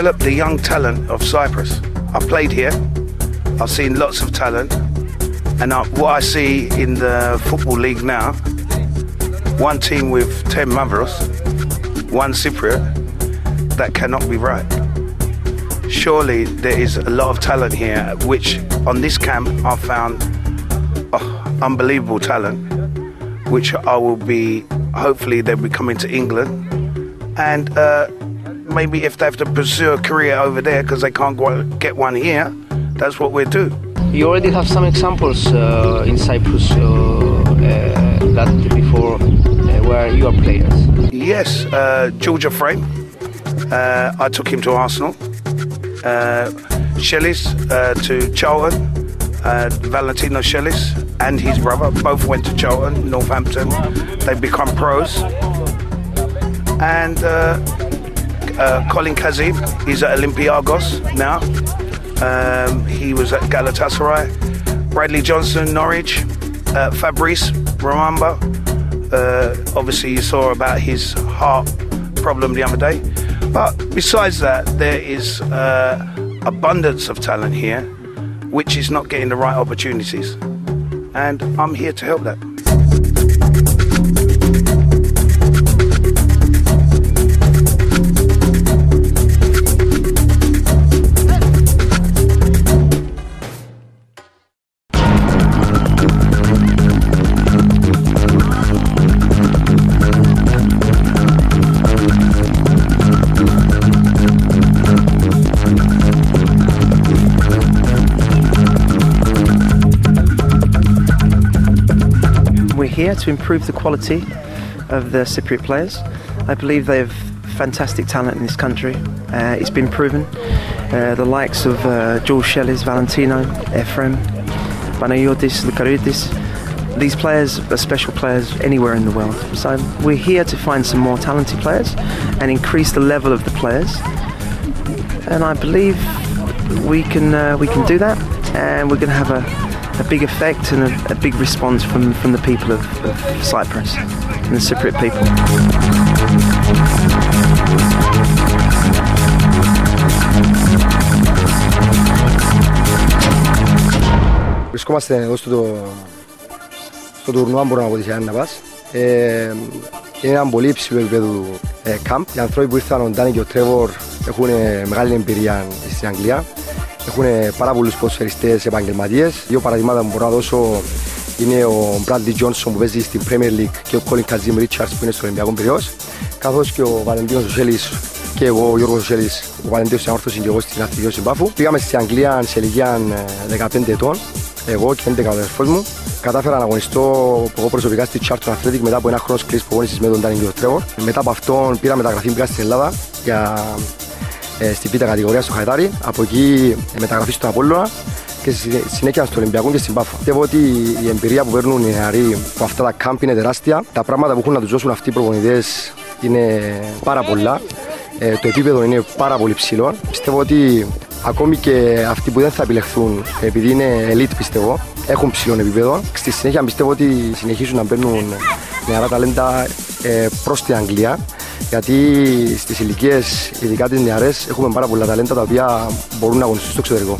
develop the young talent of Cyprus. I've played here, I've seen lots of talent, and what I see in the Football League now, one team with 10 Mavros, one Cypriot, that cannot be right. Surely there is a lot of talent here, which on this camp I found unbelievable talent, which I will be, hopefully they'll be coming to England, and maybe if they have to pursue a career over there because they can't get one here, that's what we'll do. You already have some examples in Cyprus that before where you are players. Yes, Georgia Frame, I took him to Arsenal. Shellis to Charlton, Valentino Shellis and his brother both went to Charlton, Northampton. They've become pros. And Colin Kazim, he's at Olympiacos now. He was at Galatasaray. Bradley Johnson, Norwich. Fabrice Rumamba. Obviously you saw about his heart problem the other day. But besides that, there is abundance of talent here, which is not getting the right opportunities. And I'm here to help that. Here to improve the quality of the Cypriot players. I believe they have fantastic talent in this country. It's been proven. The likes of George Shellis, Valentino, Efrem, Panagiotis, Lukaridis. These players are special players anywhere in the world. So we're here to find some more talented players and increase the level of the players. And I believe we can do that, and we're going to have a big effect and a big response from the people of Cyprus and the Cypriot people. Βρισκόμαστε εδώ στο τουρνουά, μπορώ να πω της Ανναβάς. Είναι ένα πολύ υψηλό επίπεδο camp. Οι άνθρωποι που ήρθαν, ο Ντάνι και ο Τρέβορ, έχουν μεγάλη εμπειρία στην Αγγλία. Έχουν πάρα πολλούς ποδοσφαιριστές επαγγελματίες. Δύο παραδείγματα που μπορώ να δώσω είναι ο Bradley Johnson που παίζει στην Premier League και ο Colin Kazim Richards που είναι στο Ολυμπιακό Πειραιώς, καθώς και ο Βαλεντίνος Σέλης και εγώ, ο Γιώργος Σέλης, ο Βαλεντίνος στην Όρθωση και εγώ στην Αθλητική Συμπάφου. Πήγαμε στην Αγγλία σε ηλικία 15 ετών, εγώ και 11 αδερφός μου. Κατάφερα να αγωνιστώ εγώ προσωπικά στη Charlton Athletic μετά από ένα χρόνο σκληρής προπόνησης με τον Ντάνι και τον Τρέβορ. Μετά από αυτόν πήρα μεταγραφή, πήγα στην Ελλάδα στην πίτα κατηγορία στο Χαϊτάρι, από εκεί μεταγραφή στον Απόλλωνα και συνέχεια στο Ολυμπιακό και στην Πάφα. Πιστεύω ότι η εμπειρία που παίρνουν οι νεαροί από αυτά τα κάμπ είναι τεράστια. Τα πράγματα που έχουν να τους δώσουν αυτοί οι προπονητές είναι πάρα πολλά. Το επίπεδο είναι πάρα πολύ ψηλό. Πιστεύω ότι ακόμη και αυτοί που δεν θα επιλεχθούν, επειδή είναι elite, πιστεύω, έχουν ψηλό επίπεδο. Στη συνέχεια πιστεύω ότι συνεχίζουν να παίρνουν νεαρά ταλέντα προς την Αγγλία. Γιατί στις ηλικίες, ειδικά τις νεαρές, έχουμε πάρα πολλά ταλέντα τα οποία μπορούν να αγωνιστούν στο εξωτερικό.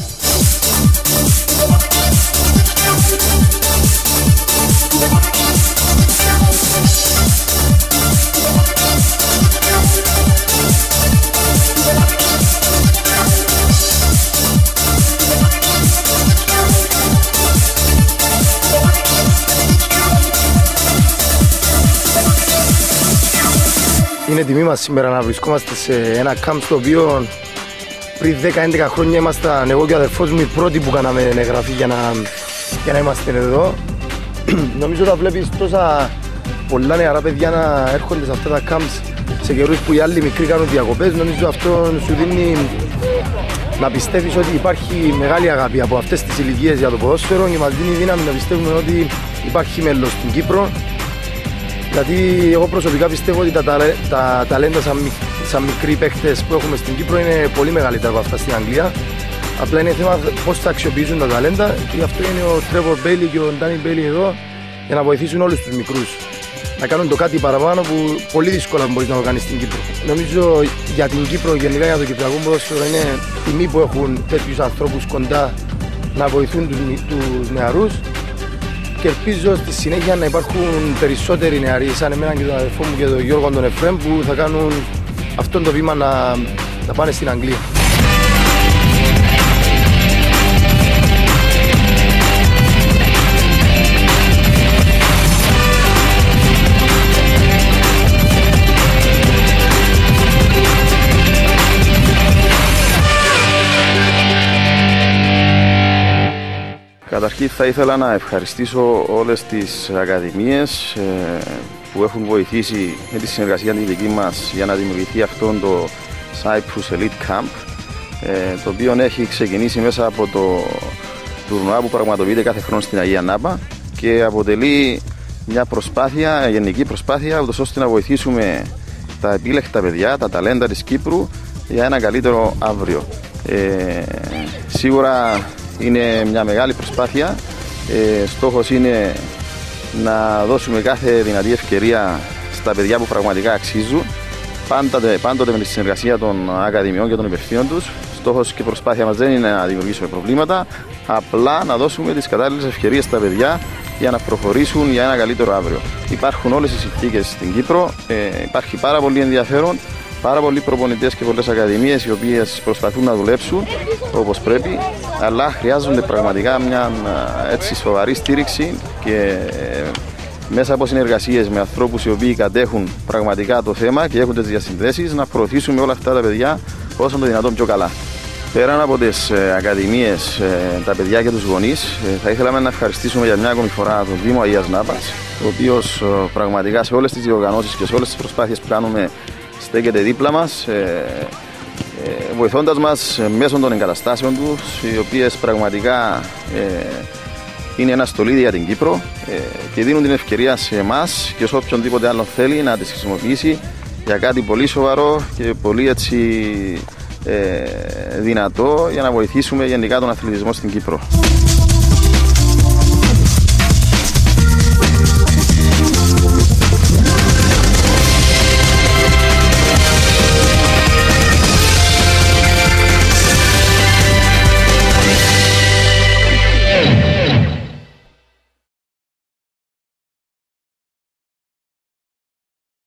Είναι τιμή μας σήμερα να βρισκόμαστε σε ένα κάμπ στο οποίο πριν 10-11 χρόνια ήμασταν εγώ και ο αδερφός μου οι πρώτοι που κάναμε εγγραφή για να είμαστε εδώ. Νομίζω ότι βλέπεις τόσα πολλά νεαρά παιδιά να έρχονται σε αυτά τα κάμπ σε καιρούς που οι άλλοι μικροί κάνουν διακοπές. Νομίζω αυτό σου δίνει να πιστεύεις ότι υπάρχει μεγάλη αγάπη από αυτές τις ηλικίες για το ποδόσφαιρο και μας δίνει δύναμη να πιστεύουμε ότι υπάρχει μέλλον στην Κύπρο. Γιατί εγώ προσωπικά πιστεύω ότι τα ταλέντα σαν μικροί παίκτες που έχουμε στην Κύπρο είναι πολύ μεγαλύτερα από αυτά στην Αγγλία. Απλά είναι θέμα πώς θα αξιοποιήσουν τα ταλέντα και γι' αυτό είναι ο Trevor Bailey και ο Danny Bailey εδώ για να βοηθήσουν όλους τους μικρούς να κάνουν το κάτι παραπάνω που πολύ δύσκολα μπορεί να το κάνει στην Κύπρο. Νομίζω για την Κύπρο, γενικά για το κυπριακό ποδόσφαιρο, είναι τιμή που έχουν τέτοιους ανθρώπους κοντά να βοηθούν τους νεαρούς. Και ελπίζω στη συνέχεια να υπάρχουν περισσότεροι νεαροί, σαν εμένα και τον αδερφό μου και τον Γιώργο τον Εφραίμ, που θα κάνουν αυτό το βήμα να πάνε στην Αγγλία. Καταρχήν θα ήθελα να ευχαριστήσω όλες τις ακαδημίες που έχουν βοηθήσει με τη συνεργασία τη δική μας για να δημιουργηθεί αυτό το Cyprus Elite Camp, το οποίο έχει ξεκινήσει μέσα από το τουρνουά που πραγματοποιείται κάθε χρόνο στην Αγία Νάπα και αποτελεί μια προσπάθεια, γενική προσπάθεια, ούτως ώστε να βοηθήσουμε τα επίλεκτα παιδιά, τα ταλέντα της Κύπρου για ένα καλύτερο αύριο. Σίγουρα είναι μια μεγάλη προσπάθεια. Στόχος είναι να δώσουμε κάθε δυνατή ευκαιρία στα παιδιά που πραγματικά αξίζουν, πάντοτε με τη συνεργασία των ακαδημιών και των υπευθύνων τους. Στόχος και προσπάθεια μας δεν είναι να δημιουργήσουμε προβλήματα, απλά να δώσουμε τις κατάλληλες ευκαιρίες στα παιδιά για να προχωρήσουν για ένα καλύτερο αύριο. Υπάρχουν όλες οι συνθήκες στην Κύπρο, υπάρχει πάρα πολύ ενδιαφέρον, πάρα πολλοί προπονητές και πολλές ακαδημίες οι οποίες προσπαθούν να δουλέψουν όπως πρέπει, αλλά χρειάζονται πραγματικά μια έτσι σοβαρή στήριξη και μέσα από συνεργασίες με ανθρώπους οι οποίοι κατέχουν πραγματικά το θέμα και έχουν τις διασυνδέσεις να προωθήσουμε όλα αυτά τα παιδιά όσο το δυνατόν πιο καλά. Πέραν από τις ακαδημίες, τα παιδιά και τους γονείς, θα ήθελαμε να ευχαριστήσουμε για μια ακόμη φορά τον Δήμο Αγίας Νάπας, ο οποίος πραγματικά σε όλες τις διοργανώσεις και σε όλες τις προσπάθειες που κάνουμε στέκεται δίπλα μας, βοηθώντας μας μέσω των εγκαταστάσεων τους, οι οποίες πραγματικά είναι ένα στολίδι για την Κύπρο και δίνουν την ευκαιρία σε εμάς και σε οποιονδήποτε άλλο θέλει να τις χρησιμοποιήσει για κάτι πολύ σοβαρό και πολύ έτσι δυνατό για να βοηθήσουμε γενικά τον αθλητισμό στην Κύπρο.